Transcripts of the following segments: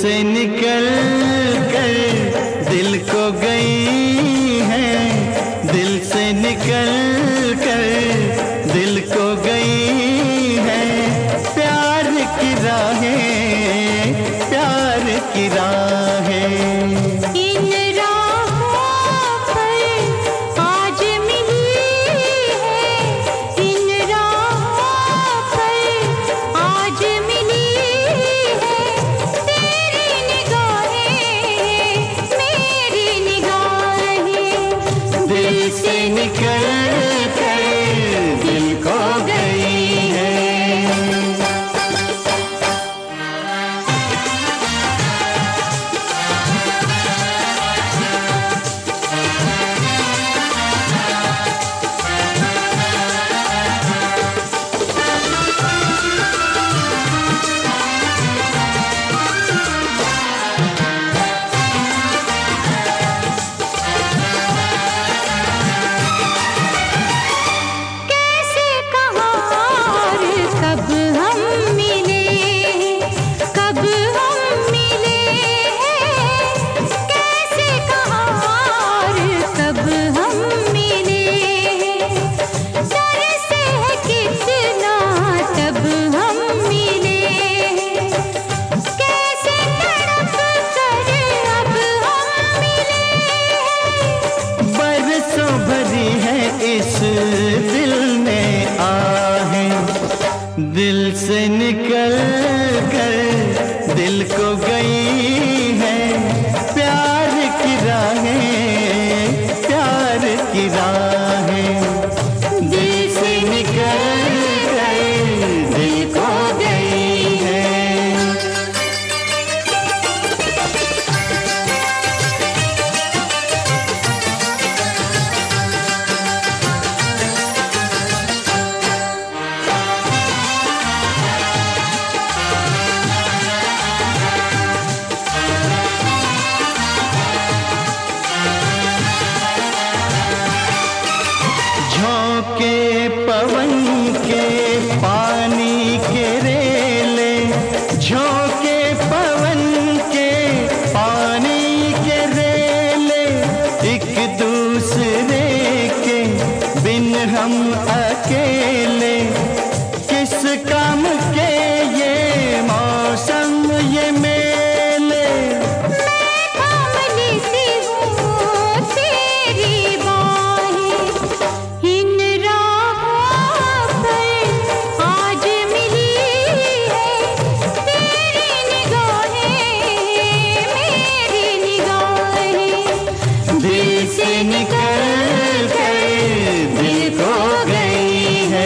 से निकल कर दिल को गई है, दिल से निकल कर दिल को गई है। प्यार की राहें, प्यार की राहें। इन राहों पर आज मिली है, इन राहों पर आज मिली है। तेरी निगाहें, मेरी निगाहें, दिल से निकल कर दिल को गई है। कैसे कहाँ कब हम मिले, कब हम मिले। कैसे कहाँ कब हम मिले। डर से है कितना तब हम मिले। कैसे तड़प कर अब हम मिले। बरसों भरी है इस दिल में आहें, दिल से निकल कर दिल को गई है। प्यार की राहें, प्यार की राहें। दिल से निकल कर दिल को गई है। झोंके पवन के पानी के रेले, झोंके पवन के पानी के रेले। एक दूसरे के बिन हम अकेले, किस काम के ये मौसम ये मेले। मैं थाम लेती हूँ तेरी बाहें, इन राहों पर आज मिली है। तेरी निगाहें, मेरी निगाहें, दिल से निकल कर दिल को गई है।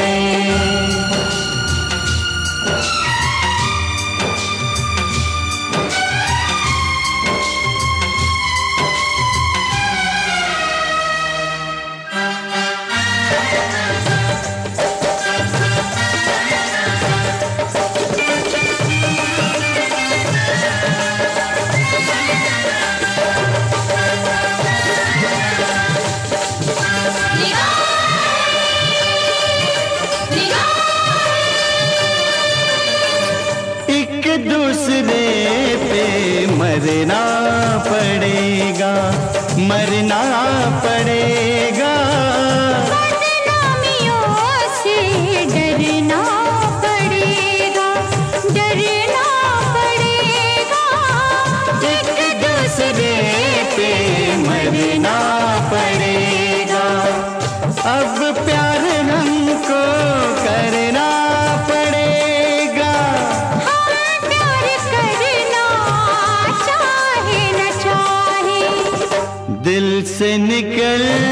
एक दूसरे पे मरना पड़ेगा, मरना पड़ेगा। बदनामियों से डरना पड़ेगा, डरना पड़ेगा। एक दूसरे पे मरना पड़ेगा। अब प्यार हमको करना पड़ेगा। हम प्यार करना चाहे न चाहे, दिल से निकल